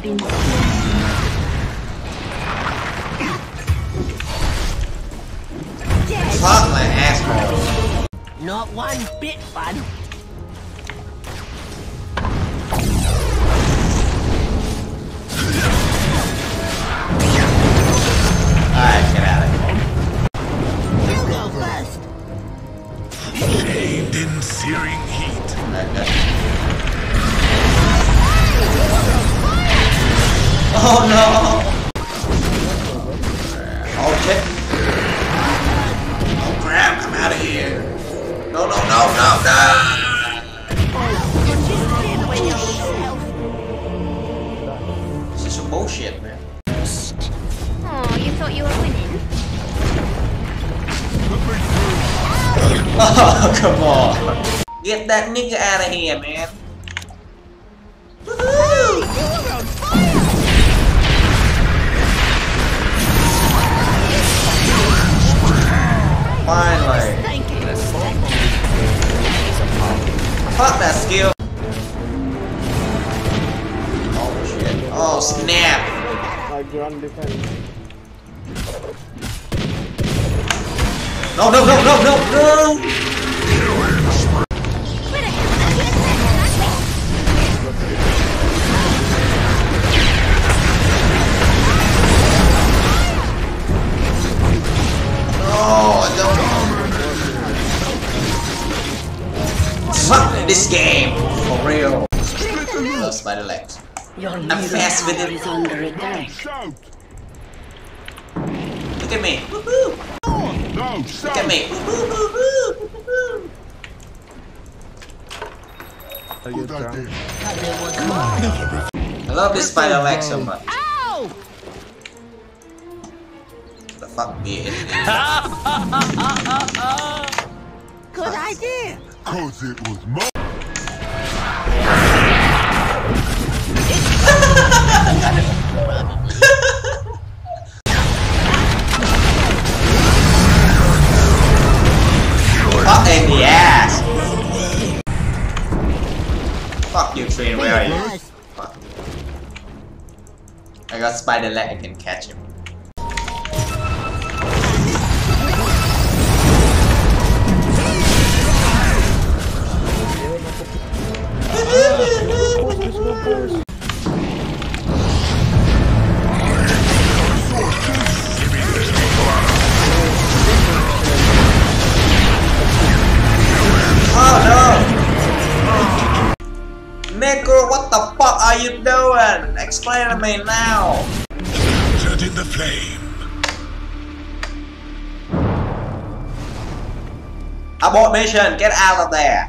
been Fuck my asshole. not one bit fun. Alright, get out of here. You go first. Shaved in searing heat. Oh no! Oh shit! Oh crap! I'm out of here! No! This is some bullshit, man. Oh, you thought you were winning? Oh, come on! Get that nigga out of here, man! Woohoo! Finally! Thank you. Fuck that skill! Oh shit! Oh snap! Ground defense. No! Fuck this game! For real! Oh, spider legs. I'm fast with it. Is under attack. Look at me! Woohoo! No, Look at me! Woohoo! I love this spider leg so much. Ow! The fuck me it. Good idea. cause it was my. Fuck in the ass! Fuck you, train, where are you? Fuck. I got spider leg, I can catch him. Oh no! Neko, what the fuck are you doing? Explain to me now! Turned in the flame. Abort mission, get out of there!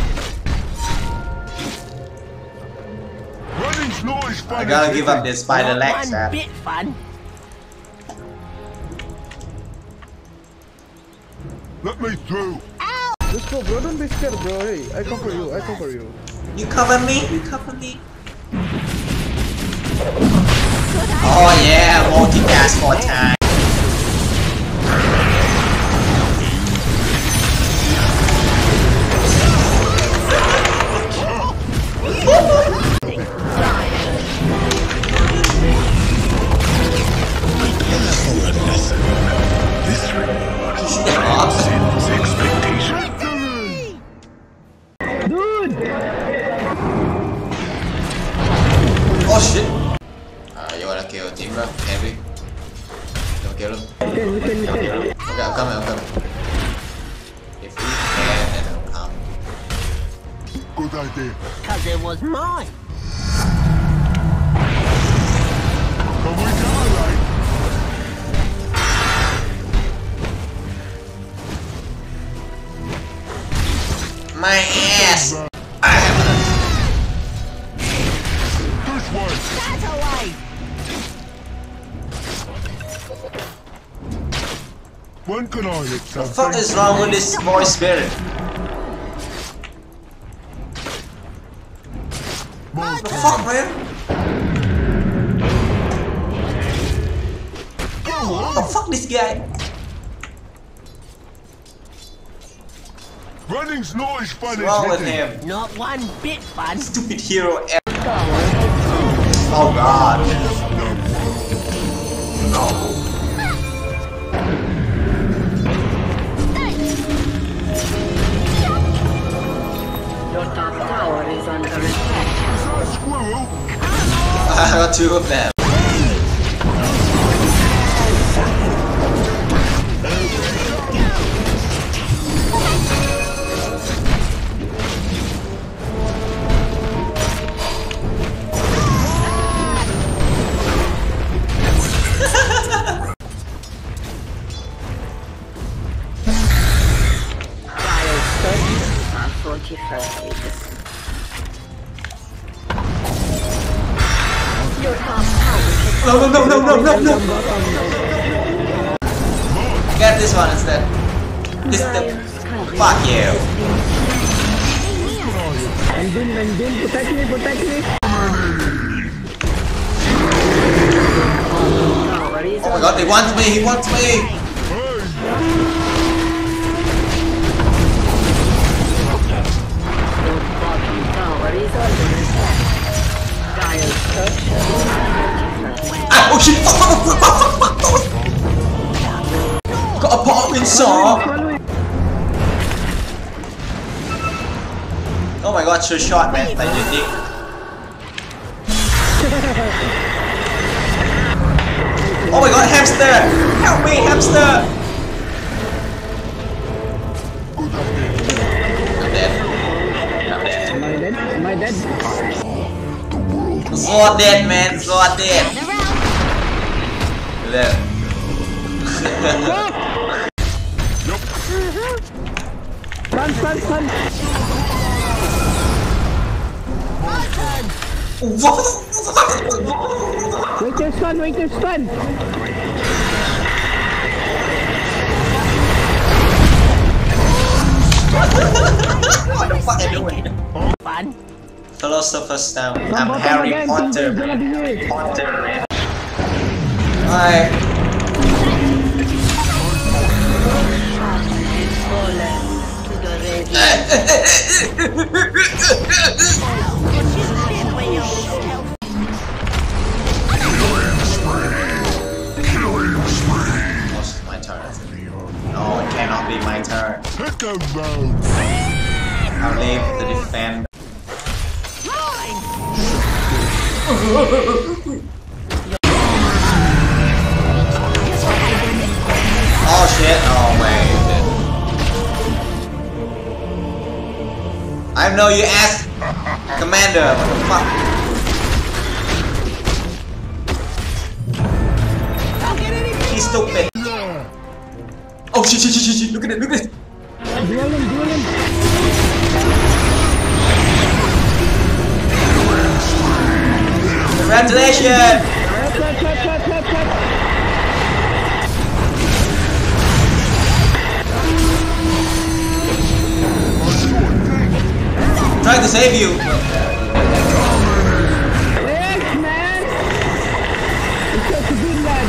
Running's noise fun. I gotta give up this spider legs, One man. bit fun. Let me through. Just go, bro. Don't be scared, bro. Hey, I come for you. I come for you. You cover me? You cover me? Oh yeah, multitask for time. This reward transcends expectation. Oh shit! You wanna kill team bro? Henry? Don't kill him? Okay, I'm coming, I'm coming. If you can, then I'll come. Good idea. Cause it was mine. Come we go, right? My ass! This way. That's away. When can I hit What the something? fuck is wrong with this boy spirit? More What the fuck, man? What the fuck, this guy? Running's noise fun What's wrong is with hitting. him? Not one bit fun. Stupid hero ever. Oh god. Your top tower is under attack. Is that a squirrel? I got two of them. Dial search are fortified. Your top tower No. Get this one instead. This is the. Fuck you. Engine, protect me. tower is Oh my god, he wants me, he wants me! your bottom tower is under attack. Dial search is fortified. Ah, oh shit! Fuck! Got apartment saw! Oh my god, sure shot man, thank you dick. Oh my god, hamster! Help me, hamster! I'm dead. Am I dead? So dead man, so dead. There. Run. What? Wait, there's fun. What the fuck are you doing? Fun. Philosopher's Stone. I'm Bottom Harry again, Potter. gonna be here. Alright. To the ready. Oh, it's my turn. No, it cannot be my turn. Pick a road. I'll leave the defend. Oh shit! Oh wait. I know you ass commander. What the fuck? He's stupid. Oh shit! Look at it! Duel him. Congratulations! Cut. Trying to save you. Yes, man. It's such a good lad.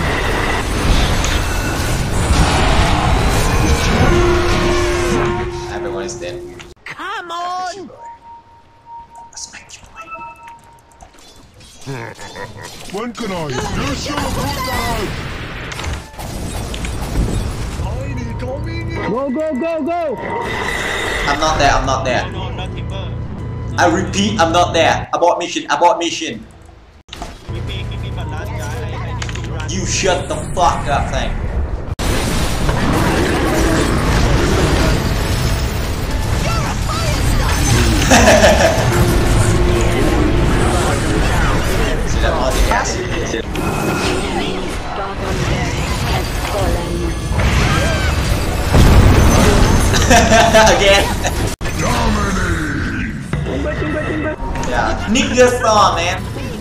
Everyone is dead. Come on! Smack you, boy. When can I? You should have put that. Go. I'm not there. I repeat, I'm not there. Abort mission. You shut the fuck up, thing. See that multi-gas? Again. Yeah, nigga song, man.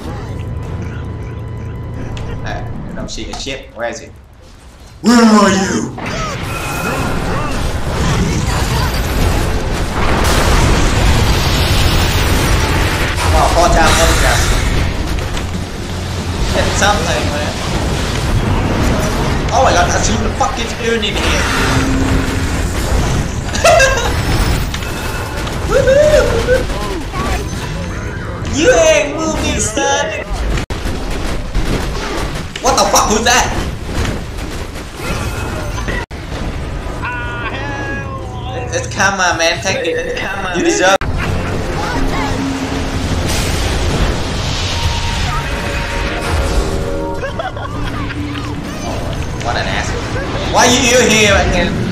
Hey, I'm seeing a ship. Where is it? Where are you? Wow, 4 times multi-gas. Hit something, man. Oh my god, I see the fucking spoon in here. You ain't moving, son! What the fuck? Who's that? It's karma, man. Take it. You deserve. What an asshole. Why are you here again?